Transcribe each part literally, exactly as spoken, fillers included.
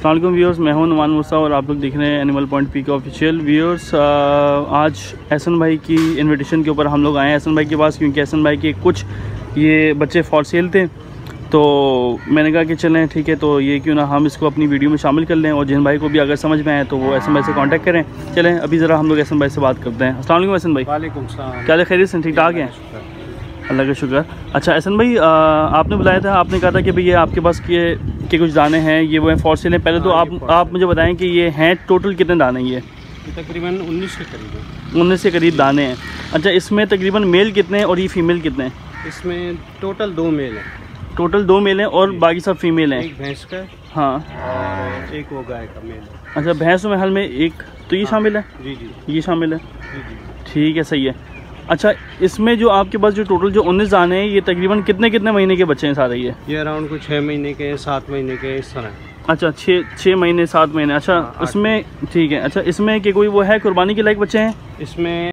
अस्सलाम वालेकुम व्यूअर्स, मैं हूं नुमान मूसा और आप लोग देख रहे हैं एनिमल पॉइंट पी का ऑफिशियल। व्यूअर्स, आज एहसन भाई की इनविटेशन के ऊपर हम लोग आए हैं एहसन भाई के पास, क्योंकि एहसन भाई के कुछ ये बच्चे फॉर सेल थे। तो मैंने कहा कि चलें ठीक है, तो ये क्यों ना हम इसको अपनी वीडियो में शामिल कर लें, और जिन भाई को भी अगर समझ में आए तो वो एहसन भाई से कांटेक्ट करें। चलें अभी ज़रा हम लोग एहसन भाई से बात करते हैं। अस्सलाम वालेकुम एहसन भाई। वालेकुम सलाम। क्या खैरियत से, ठीक ठाक हैं? अल्लाह का शुक्र। अच्छा एहसन भाई, आ, आपने बुलाया था, आपने कहा था कि भैया आपके पास ये के कुछ दाने हैं, ये वो हैं फॉर सेल हैं। पहले तो आप आप मुझे बताएं कि ये हैं टोटल कितने दाने ये? तकरीबन उन्नीस के करीब है। उन्नीस के करीब दाने हैं। अच्छा, इसमें तकरीबन मेल कितने हैं और ये फीमेल कितने हैं? इसमें टोटल दो मेल हैं। टोटल दो मेल हैं और बाकी सब फीमेल हैं? एक भैंस का हाँ, और एक वो गाय का मेल है। अच्छा, भैंस में हल में एक तो ये हाँ, शामिल है? जी जी ये शामिल है, जी जी। ठीक है, सही है। अच्छा, इसमें जो आपके पास जो टोटल जो उन्नीस दाने हैं, ये तकरीबन कितने कितने महीने के बच्चे हैं सारे ये? ये अराउंड कुछ छः महीने के हैं, सात महीने के, इस तरह। अच्छा, छः छः महीने सात महीने। अच्छा, हाँ, इसमें ठीक है। अच्छा, इसमें कि कोई वो है कुर्बानी के लायक बच्चे हैं? इसमें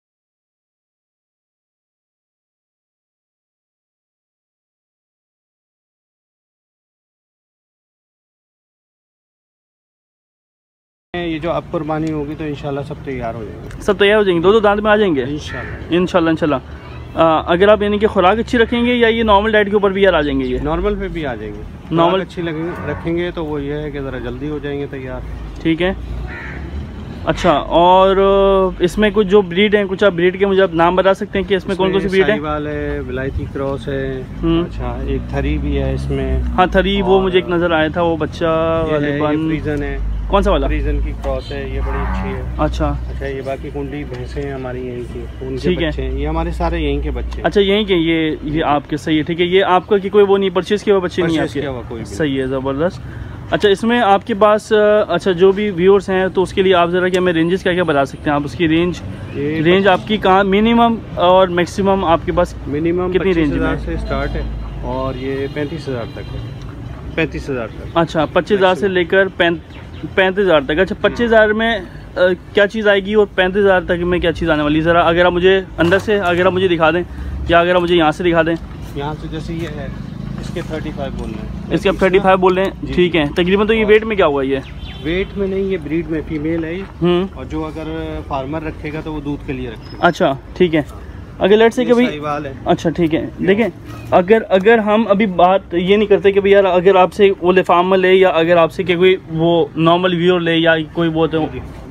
ये जो अब कुर्बानी होगी तो इंशाल्लाह सब तैयार हो जाएंगे। सब तैयार हो जाएंगे, दो दो दांत में आ जाएंगे इंशाल्लाह इंशाल्लाह इंशाल्लाह। अगर आप यानी कि खुराक अच्छी रखेंगे या ये नॉर्मल डाइट के ऊपर भी यार आ जाएंगे? ये नॉर्मल पे भी आ जाएंगे। नॉर्मल अच्छी लगेंगे रखेंगे तो वो ये है कि ज़रा जल्दी हो जाएंगे तैयार। ठीक है। अच्छा, और इसमें कुछ जो ब्रीड हैं, कुछ आप ब्रीड के मुझे आप नाम बता सकते हैं कि इसमें कौन कौन सी ब्रीड है? साहिवाल है, विलायती क्रॉस है। अच्छा, एक थरी भी है इसमें। हाँ, थरी वो मुझे एक नज़र आया था, वो बच्चा फ्रीजन है। कौन सा वाला? फ्रीजन की क्रॉस है, ये बड़ी अच्छी है। अच्छा अच्छा, ये बाकी कुंडी भैंसें हैं हमारी यहीं की, उनके ठीक है। बच्चे हैं। ये हमारे सारे यहीं के बच्चे हैं। अच्छा, यहीं के ये ये आपके, सही है, ठीक है। ये आपका कि कोई वो नहीं परचेज किया हुआ बच्चे नहीं आपके? सही है, ज़बरदस्त। अच्छा, इसमें आपके पास अच्छा जो भी व्यूअर्स हैं तो उसके लिए आप ज़रा क्या हमें रेंजेस क्या क्या बता सकते हैं आप? उसकी रेंज रेंज आपकी कहाँ मिनिमम और मैक्सिमम आपके पास मिनिमम कितनी रेंज में से स्टार्ट है और ये पैंतीस हज़ार तक है। पैंतीस हज़ार तक। अच्छा, पच्चीस हज़ार से लेकर पैंतीस हज़ार तक। अच्छा, पच्चीस हज़ार में आ, क्या चीज़ आएगी और पैंतीस हज़ार तक में क्या चीज़ आने वाली? ज़रा अगर आप मुझे अंदर से अगर आप मुझे दिखा दें, या अगर आप मुझे यहाँ से दिखा दें। यहाँ से जैसे ये है, इसके पैंतीस बोल रहे हैं, इसके आप पैंतीस बोल रहे हैं, ठीक है। तकरीबन तो ये वेट में क्या हुआ? ये वेट में नहीं, ये ब्रीड में फीमेल है। हम्म और जो अगर फार्मर रखेगा तो वो दूध के लिए रखेगा। अच्छा, ठीक है। अगर लेट से कि भाई, अच्छा ठीक है, देखें अगर अगर हम अभी बात ये नहीं करते कि भाई यार अगर आपसे वो लिफार्मर ले या अगर आपसे कि कोई वो नॉर्मल व्यूअर ले या कोई वो तो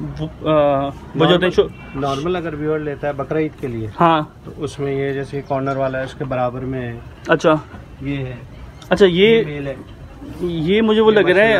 वो जो नॉर्मल अगर व्यूअर लेता है बकरा ईद के लिए, हाँ, तो उसमें ये जैसे कॉर्नर वाला है उसके बराबर में है। अच्छा, ये है। अच्छा, ये ये, ये मुझे वो लग रहा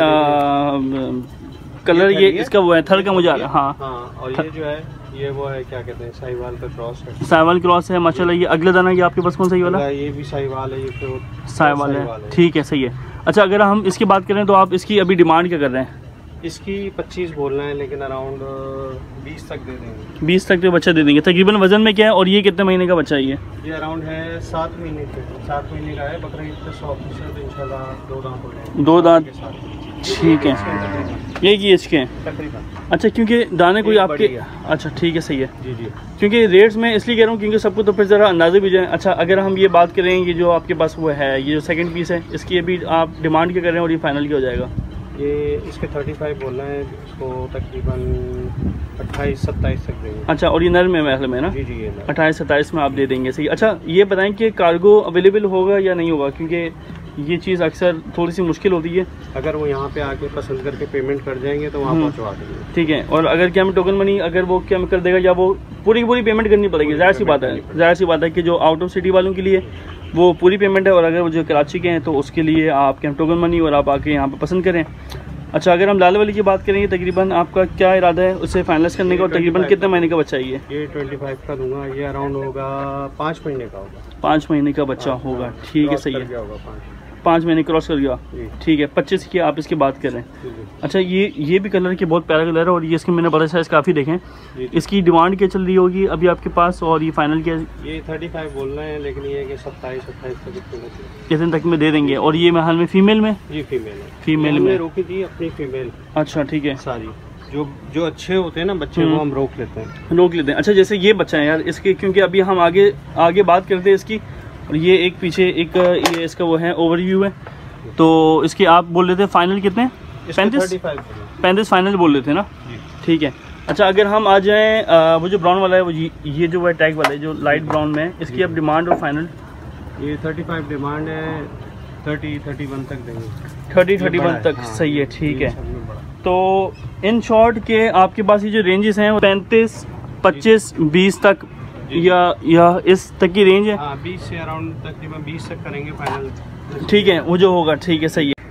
है कलर, ये इसका वो है थर का मुझे आ रहा है। हाँ, हाँ, और ये जो है ये वो है, क्या कहते हैं, साहिवाल का क्रॉस है। साहिवाल क्रॉस है, माशाल्लाह। ये अगला दाना ये आपके पास कौन सा ये वाला? ये भी साहिवाल है, ये फिर साहिवाल है, ठीक है, सही है। अच्छा, अगर हम इसकी बात करें तो आप इसकी अभी डिमांड क्या कर रहे हैं? इसकी पच्चीस बोल रहे हैं, लेकिन अराउंड बीस तक दे देंगे। बीस तक तो बच्चा दे देंगे। तकरीबन वजन में क्या है और ये कितने महीने का बच्चा है? ये ये अराउंड है सात महीने के सात महीने का है। बकरा ईद पे सौ फीसद इंशाल्लाह दो दांत हो जाएंगे। दो दांत, ठीक है। ये की एज के हैं तकरीबन? अच्छा, क्योंकि दाने कोई आपके, अच्छा ठीक है, सही है जी जी। क्योंकि रेट्स में इसलिए कह रहा हूँ क्योंकि सबको तो फिर ज़रा अंदाज़े भी जाए। अच्छा, अगर हम ये बात करें, ये जो आपके पास वो है, ये जो सेकंड पीस है, इसकी अभी आप डिमांड क्या कर रहे हैं और ये फाइनल क्या हो जाएगा? ये इसके पैंतीस बोल रहे हैं, इसको तकरीबन अट्ठाईस सत्ताईस तक देंगे। अच्छा, और ये नर में महल में ना? जी जी, ये अट्ठाईस सत्ताईस में आप दे देंगे, सही। अच्छा, ये बताएं कि कार्गो अवेलेबल होगा या नहीं होगा, क्योंकि ये चीज़ अक्सर थोड़ी सी मुश्किल होती है। अगर वो यहाँ पे आके पसंद करके पेमेंट कर जाएंगे तो वहाँ पहुँचवा देंगे, ठीक है। और अगर क्या हमें टोकन मनी अगर वो क्या कर देगा या वो पूरी की पूरी पेमेंट करनी पड़ेगी? ज़ाहिर सी बात है, ज़ाहिर सी बात है कि जो आउट ऑफ सिटी वालों के लिए वो पूरी पेमेंट है, और अगर वो जो कराची के हैं तो उसके लिए आप क्या टोकन मनी और आप आके यहाँ पर पसंद करें। अच्छा, अगर हम लाल वाली की बात करेंगे, तकरीबन आपका क्या इरादा है उसे फाइनलाइज करने का, और तकरीबन कितने महीने का बच्चा है ये? ये पच्चीस का दूंगा। ये अराउंड होगा पाँच महीने का होगा। पाँच महीने का बच्चा होगा, ठीक है, सही है। पाँच महीने क्रॉस कर गया, ठीक है। पच्चीस की आप इसकी बात कर रहे हैं। अच्छा, ये ये भी कलर की बहुत प्यारा कलर है, और ये इसके मैंने बड़ा साइज काफ़ी देखें। इसकी डिमांड क्या चल रही होगी अभी आपके पास, और ये फाइनल क्या? ये पैंतीस बोल रहे हैं, लेकिन ये कि सत्ताईस अट्ठाईस तक कितने तक में दे देंगे? और ये महल में फीमेल में? ये फीमेल है। फीमेल में रोकी थी अपनी फीमेल। अच्छा, ठीक है। सारी जो जो अच्छे होते हैं ना बच्चे, वो हम रोक लेते हैं रोक लेते हैं अच्छा, जैसे ये बच्चा है यार इसके, क्योंकि अभी हम आगे आगे बात करते हैं इसकी, और ये एक पीछे एक ये इसका वो है ओवरव्यू है। तो इसके आप बोल रहे थे फाइनल कितने? पैंतीस पैंतीस फाइनल बोल रहे थे ना? ठीक है। अच्छा, अगर हम आ जाएँ वो जो ब्राउन वाला है, वो ये जो है टैग वाला है जो लाइट ब्राउन में है, इसकी अब डिमांड और फाइनल? ये थर्टी फाइव डिमांड है, थर्टी थर्टी वन तक देंगे। थर्टी थर्टी वन तक? हाँ, सही है, ठीक है। तो इन शॉर्ट के आपके पास ये जो रेंजेस हैं वो पैंतीस पच्चीस बीस तक या या इस तक की रेंज है? हाँ, बीस से अराउंड तकरीबन बीस तक करेंगे फाइनल। ठीक है, वो जो होगा, ठीक है, सही है।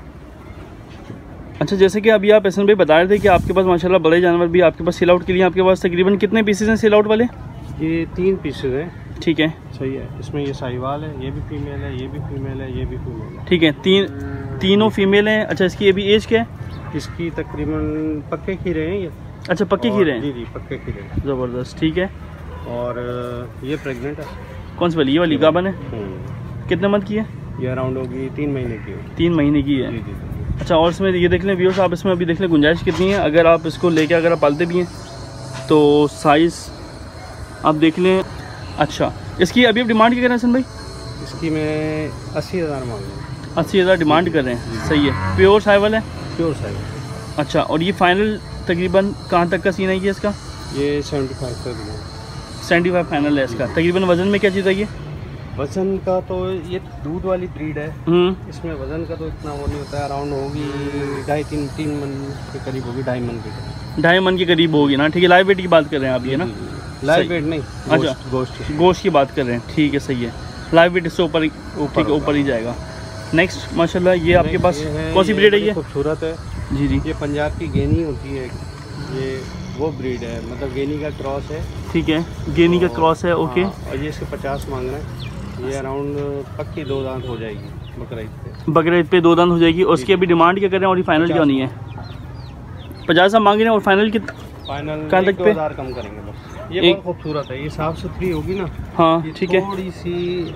अच्छा, जैसे कि अभी आप एहसन भाई बता रहे थे कि आपके पास माशाल्लाह बड़े जानवर भी आपके पास सेल आउट के लिए आपके पास तकरीबन कितने पीसेस हैं सेल आउट वाले? ये तीन पीसेस हैं। ठीक है, सही है। इसमें ये साहिवाल है, ये भी फीमेल है, ये भी फीमेल है, ये भी फीमेल है। ठीक है, तीन तीनों फीमेल हैं। अच्छा, इसकी अभी एज क्या है? इसकी तकरीबन पक्के खीरे हैं ये। अच्छा, पक्के खीरे हैं? जी जी, पक्के खीरे। ज़बरदस्त, ठीक है। और ये प्रेग्नेंट है। कौन सी वाली? ये वाली गाबन है? कितने मंथ की है? ये अराउंड होगी तीन महीने की है। तीन महीने की है? जी जी। अच्छा, और इसमें ये देख लें व्यूअर्स, आप इसमें अभी देख लें गुंजाइश कितनी है। अगर आप इसको लेके अगर आप पालते भी हैं तो साइज़ आप देख लें। अच्छा, इसकी अभी आप डिमांड क्या कर रहे हैं हसन भाई? इसकी मैं अस्सी हज़ार मांग रहा हूँ। अस्सी हज़ार डिमांड कर रहे हैं? सही है। प्योर साइवल है? प्योर साइवल। अच्छा, और ये फाइनल तकरीबन कहाँ तक का सीन है ये इसका? ये सेवेंटी फाइव तक है। सेवेंटी फाइव फाइनल है इसका। तकरीबन वज़न में क्या चीज़ है ये? वज़न का तो ये दूध वाली ब्रीड है, इसमें वज़न का तो इतना वो नहीं होता है। अराउंड होगी ढाई तीन तीन मन के करीब होगी, ढाई मन के ढाई मन के करीब होगी ना? ठीक है। लाइव वेट की बात कर रहे हैं आप ये ना? लाइव वेट नहीं, अच्छा, गोश्त गोश्त की बात कर रहे हैं। ठीक है, सही है। लाइव वेट इससे ऊपर ठीक है, ऊपर ही जाएगा। नेक्स्ट माशाल्लाह, ये आपके पास कौन सी ब्रीड है? ये खूबसूरत है जी जी। ये पंजाब की गेनी होती है, ये वो ब्रीड है, मतलब गेनी का क्रॉस है। ठीक है, गेनी का क्रॉस है, ओके। और ये इसके पचास मांग रहे हैं। ये अराउंड पक्की दो दांत हो जाएगी बकरीद पे। बकरीद पे दो दांत हो जाएगी। और उसकी अभी डिमांड क्या कर रहे हैं और ये फाइनल क्या होनी है? पचास हम मांग रहे हैं। और फाइनल की फाइनल कहाँ तक पे? हज़ार कम करेंगे बस। ये बहुत खूबसूरत है, ये साफ़ सुथरी होगी ना? हाँ, ठीक है। थोड़ी सी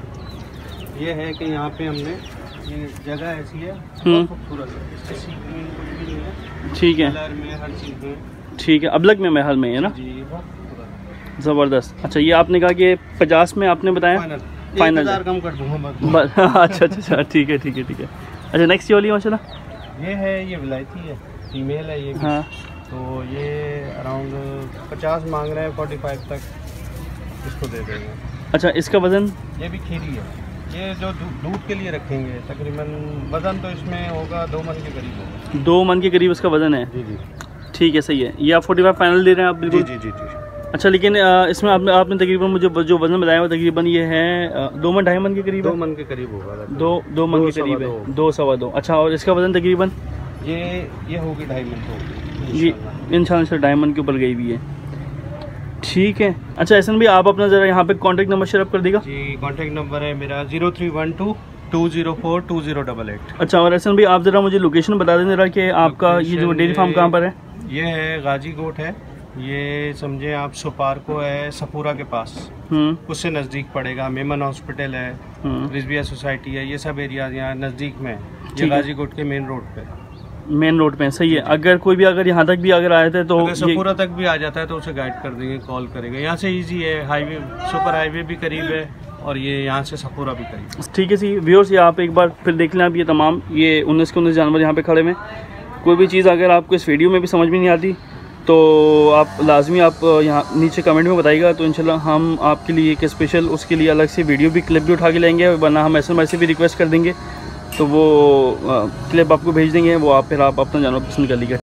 ये है कि यहाँ पे हमने ये जगह ऐसी है, बहुत खूबसूरत है। ठीक है, कलर में हर चीज़ में ठीक है। अबलग में महल में है ना? जी, ज़बरदस्त। अच्छा, ये आपने कहा कि पचास में आपने बताया फाइनल कम कर दूँगा बस। अच्छा अच्छा, ठीक है ठीक है ठीक है। अच्छा, नेक्स्ट ये वाली माशाल्लाह ये है, ये विलायती है, फीमेल है ये भी। हाँ, तो ये अराउंड पचास मांग रहे हैं, फोर्टी फाइव तक इसको दे देंगे। अच्छा, इसका वज़न? ये भी खीरी है, ये जो दूध के लिए रखेंगे। तकरीबन वज़न तो इसमें होगा दो मन के करीब होगा। दो मन के करीब इसका वज़न है? जी जी, ठीक है, सही है। ये आप फोर्टी फाइव फाइनल दे रहे हैं आप? बिल्कुल जी जी जी। अच्छा, लेकिन इसमें आपने आपने तकरीबन मुझे जो वज़न बताया वो तकरीबन ये है दो मन ढाई मन के करीब? दो मन के करीब होगा। दो दो मन के करीब है, दो सवा दो। अच्छा, और इसका वज़न तकरीबन? ये ये होगी ढाई मन होगी जी, इंशाल्लाह से ढाई मन के ऊपर गई हुई है। ठीक है। अच्छा एहसन भाई, आप अपना ज़रा यहाँ पे कॉन्टैक्ट नंबर शेयर अप कर देगा? जी, कॉन्टैक्ट नंबर है मेरा zero three one two two zero four two zero double eight. अच्छा, और एहसन भाई आप ज़रा मुझे लोकेशन बता दें ज़रा कि आपका ये जो डेयरी फार्म कहाँ पर है? ये है गाजी गोट है, ये समझे आप सुपारको है, सपूरा के पास, उससे नज़दीक पड़ेगा। मेमन हॉस्पिटल है, रिजविया सोसाइटी है, ये सब एरिया यहाँ नज़दीक में है। ये गाजी गोट के मेन रोड पे, मेन रोड पे सही है। अगर कोई भी अगर यहाँ तक भी अगर आए थे तो सपूरा तक भी आ जाता है तो उसे गाइड कर देंगे, कॉल करेंगे। यहाँ से इजी है, हाईवे सुपर हाईवे भी करीब है और ये यहाँ से सपूरा भी करीब। ठीक है सी व्यूअर्स, ये आप एक बार फिर देख लें। आप ये तमाम ये उन्नीस के उन्नीस जानवर यहाँ पे खड़े में। कोई भी चीज़ अगर आपको इस वीडियो में भी समझ में नहीं आती तो आप लाजमी आप यहाँ नीचे कमेंट में बताइएगा, तो इंशाल्लाह हम आपके लिए एक स्पेशल उसके लिए अलग से वीडियो भी क्लिप भी उठा के लेंगे, वरना हम एस एम आई से भी रिक्वेस्ट कर देंगे तो वो क्लिप आपको भेज देंगे, वो आप फिर आप अपना जानवर पसंद कर लीजिए।